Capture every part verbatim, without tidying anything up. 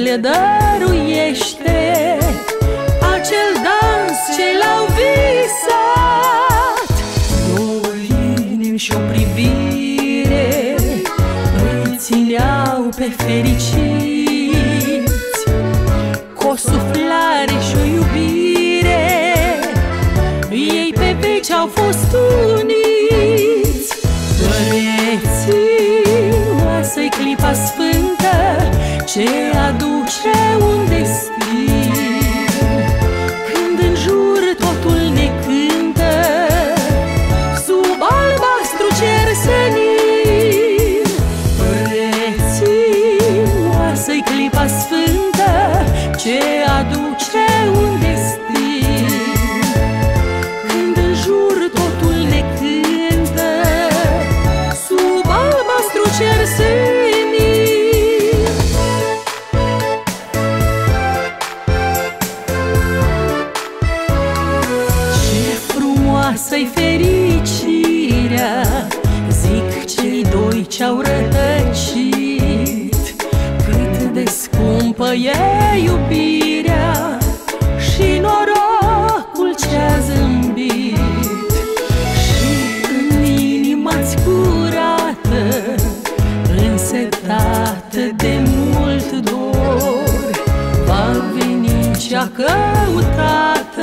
le dăruiește acel dans ce l-au visat. Două inimi și o privire îi țineau pe fericiți, cu o suflare și o iubire ei pe veci au fost uniți. Părețioasă-i clipa sfântă ce aduce un destin, când în jur totul ne cântă sub albastru cer senin. Părețioasă-i clipa sfântă ce aduce un destin, când în jur totul ne cântă sub albastru cer senin. Să-i fericirea, zic cei doi ce-au rătăcit, cât de scumpă e iubirea și norocul ce-a zâmbit. Și în inima-ți curată, însetată de mult dor, va veni cea căutată,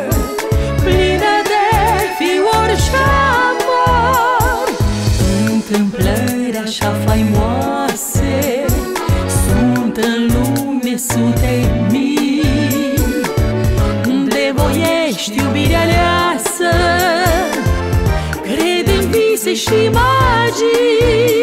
și amor. Întâmplări așa faimoase sunt în lume sute mii, de voiești iubirea aleasă, cred în vise și magii.